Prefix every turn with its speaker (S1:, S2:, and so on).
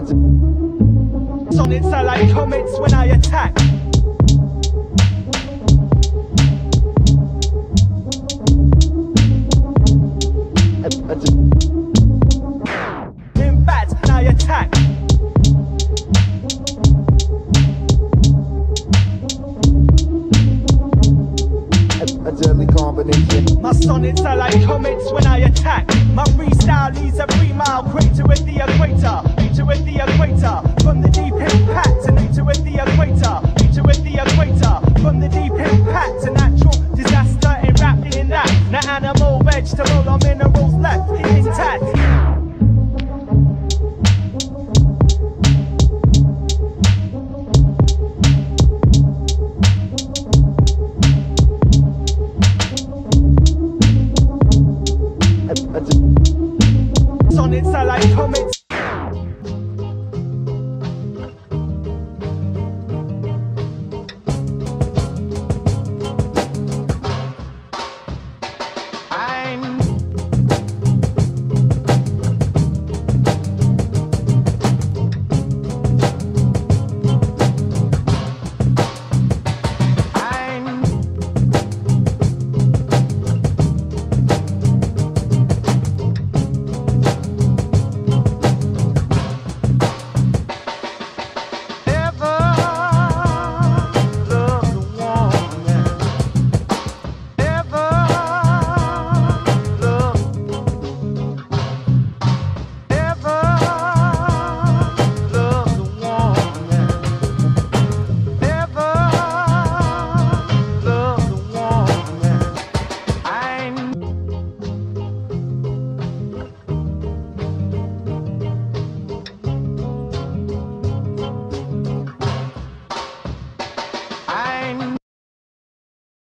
S1: Sonnets are like comets when I attack. In bats when I attack.
S2: A deadly combination.
S1: My sonnets are like comets when I attack. My freestyle leads a 3-mile crater with the equator. Meter with the equator. From the deep impact and meter with the equator. Meter with the equator. From the deep impact and